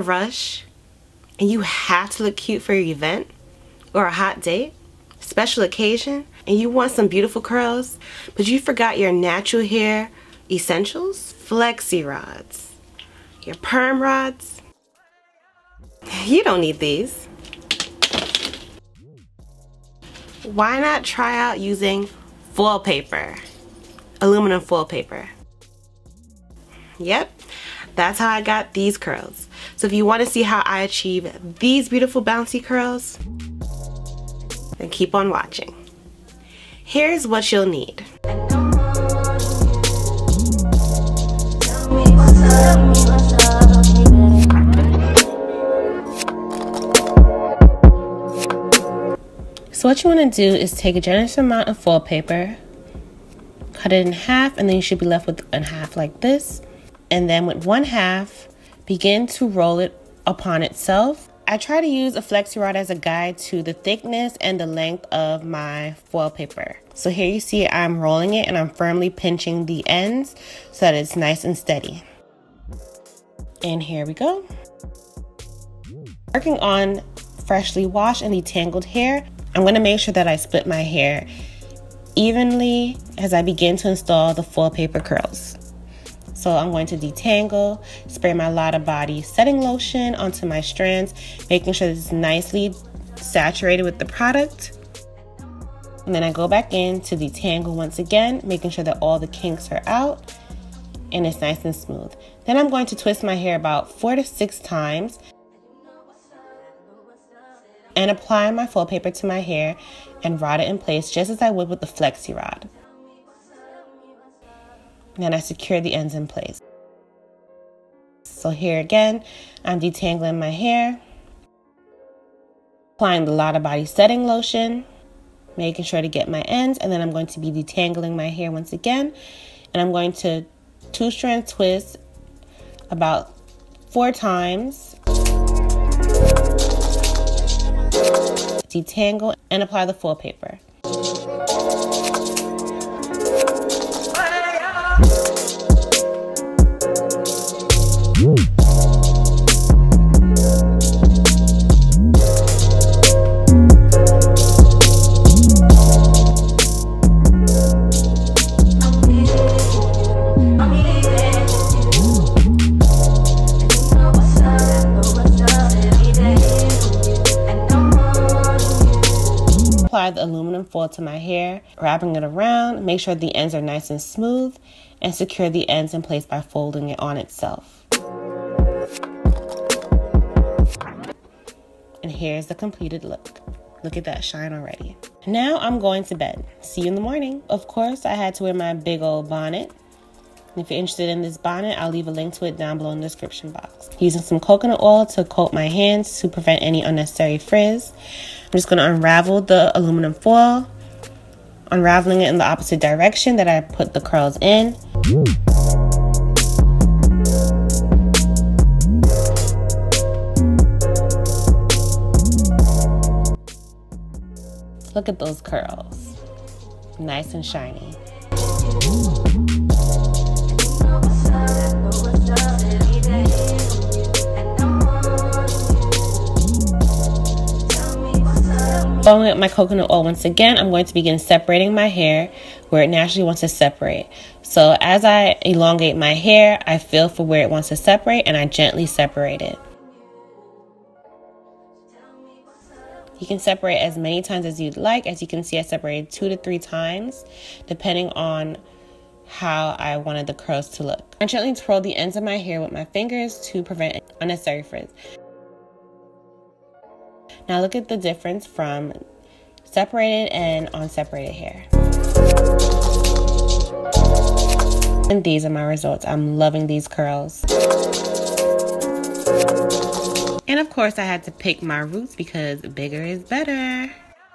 rush and you have to look cute for your event or a hot date, special occasion, and you want some beautiful curls, but you forgot your natural hair essentials? Flexi rods. Your perm rods? You don't need these. Why not try out using foil paper? Aluminum foil paper. Yep, that's how I got these curls. So if you want to see how I achieve these beautiful bouncy curls, then keep on watching. Here's what you'll need. So what you want to do is take a generous amount of foil paper, cut it in half, and then you should be left with a half like this. And then with one half, begin to roll it upon itself. I try to use a flexi rod as a guide to the thickness and the length of my foil paper. So here you see I'm rolling it and I'm firmly pinching the ends so that it's nice and steady. And here we go. Working on freshly washed and detangled hair, I'm going to make sure that I split my hair evenly as I begin to install the foil paper curls. So I'm going to detangle, spray my Lotta Body setting lotion onto my strands, making sure it's nicely saturated with the product. And then I go back in to detangle once again, making sure that all the kinks are out and it's nice and smooth. Then I'm going to twist my hair about 4 to 6 times and apply my foil paper to my hair and rod it in place just as I would with the flexi rod. Then I secure the ends in place. So here again, I'm detangling my hair, applying the Lotta Body setting lotion, making sure to get my ends, and then I'm going to be detangling my hair once again, and I'm going to 2-strand twist about 4 times, detangle, and apply the foil paper. Apply the aluminum foil to my hair, wrapping it around, make sure the ends are nice and smooth, and secure the ends in place by folding it on itself. And here's the completed look. Look at that shine already. Now I'm going to bed. See you in the morning. Of course, I had to wear my big old bonnet. And if you're interested in this bonnet, I'll leave a link to it down below in the description box. Using some coconut oil to coat my hands to prevent any unnecessary frizz. I'm just going to unravel the aluminum foil, unraveling it in the opposite direction that I put the curls in. Look at those curls, nice and shiny. Following up my coconut oil once again, I'm going to begin separating my hair where it naturally wants to separate. So as I elongate my hair, I feel for where it wants to separate and I gently separate it. You can separate as many times as you'd like. As you can see, I separated 2 to 3 times, depending on how I wanted the curls to look. I gently twirl the ends of my hair with my fingers to prevent unnecessary frizz. Now look at the difference from separated and unseparated hair. And these are my results. I'm loving these curls. And of course I had to pick my roots because bigger is better.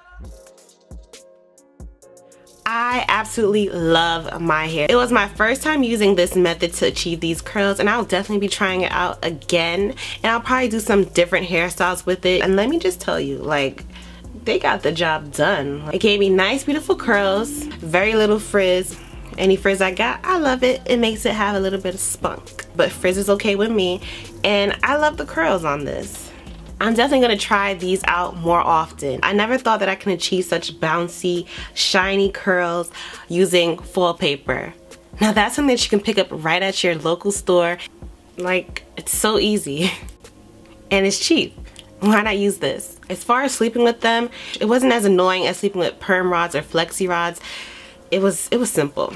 I absolutely love my hair. It was my first time using this method to achieve these curls, and I'll definitely be trying it out again, and I'll probably do some different hairstyles with it. And let me just tell you, like, they got the job done. It gave me nice beautiful curls, very little frizz. Any frizz I got, I love it. It makes it have a little bit of spunk, but frizz is okay with me. and I love the curls on this. I'm definitely going to try these out more often. I never thought that I can achieve such bouncy, shiny curls using foil paper. Now that's something that you can pick up right at your local store. Like, it's so easy and it's cheap. Why not use this? As far as sleeping with them, it wasn't as annoying as sleeping with perm rods or flexi rods. It was simple.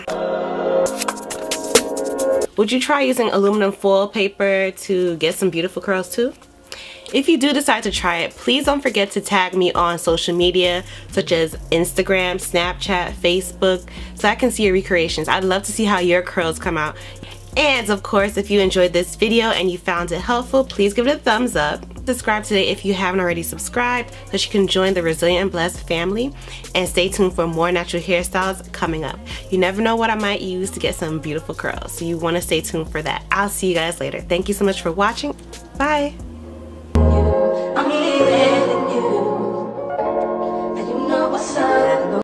Would you try using aluminum foil paper to get some beautiful curls too? If you do decide to try it, please don't forget to tag me on social media such as Instagram, Snapchat, Facebook, so I can see your recreations. I'd love to see how your curls come out. And of course, if you enjoyed this video and you found it helpful, please give it a thumbs up. Subscribe today if you haven't already subscribed so you can join the Resilient and Blessed family, and stay tuned for more natural hairstyles coming up. You never know what I might use to get some beautiful curls, so you want to stay tuned for that. I'll see you guys later. Thank you so much for watching. Bye.